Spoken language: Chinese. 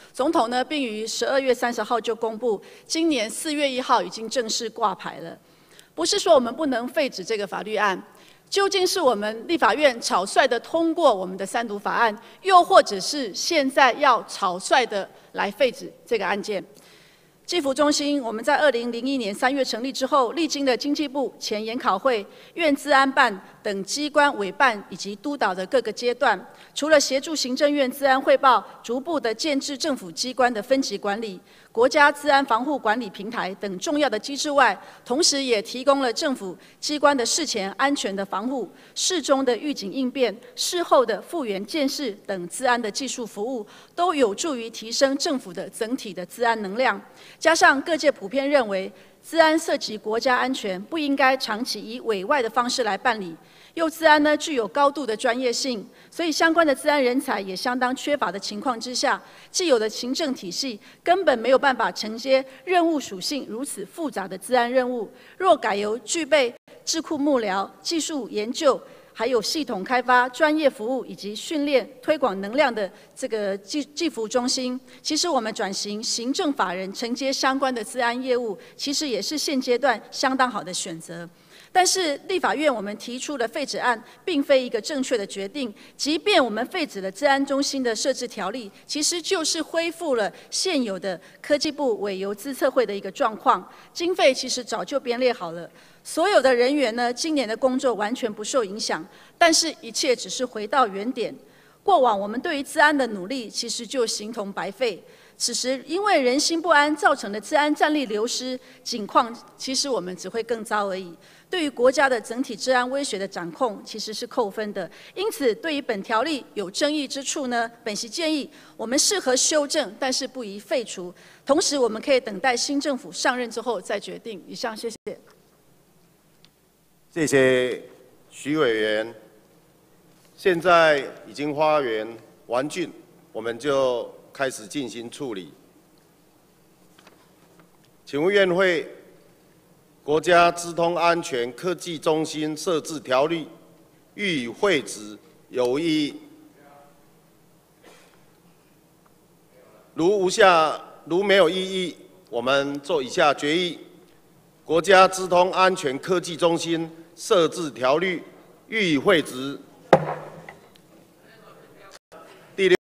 总统呢，并于12月30号就公布，今年4月1号已经正式挂牌了。不是说我们不能废止这个法律案，究竟是我们立法院草率的通过我们的3读法案，又或者是现在要草率的来废止这个案件？技服中心，我们在2001年3月成立之后，历经了经济部、前研考会、院资安办等机关委办以及督导的各个阶段，除了协助行政院资安汇报，逐步的建制政府机关的分级管理、国家资安防护管理平台等重要的机制外，同时也提供了政府机关的事前安全的防护、事中的预警应变、事后的复原监视等资安的技术服务，都有助于提升政府的整体的资安能量。加上各界普遍认为，资安涉及国家安全，不应该长期以委外的方式来办理。又资安呢具有高度的专业性，所以相关的资安人才也相当缺乏的情况之下，既有的行政体系根本没有办法承接任务属性如此复杂的资安任务。若改由具备智库幕僚、技术研究，还有系统开发、专业服务以及训练、推广能量的这个技服中心，其实我们转型行政法人承接相关的资安业务，其实也是现阶段相当好的选择。但是立法院我们提出的废止案，并非一个正确的决定。即便我们废止了资安中心的设置条例，其实就是恢复了现有的科技部委由资策会的一个状况。经费其实早就编列好了，所有的人员呢，今年的工作完全不受影响。但是，一切只是回到原点。过往我们对于资安的努力，其实就形同白费。此时，因为人心不安造成的资安战力流失景况，其实我们只会更糟而已。对于国家的整体治安威胁的掌控，其实是扣分的。因此，对于本条例有争议之处呢，本席建议我们适合修正，但是不宜废除。同时，我们可以等待新政府上任之后再决定。以上，谢谢。 谢谢徐委员。现在已经发言完竣，我们就开始进行处理。请问院会，国家资通安全科技中心设置条例予以废止，有异议？如没有异议，我们做以下决议：国家资通安全科技中心设置条例予以废止。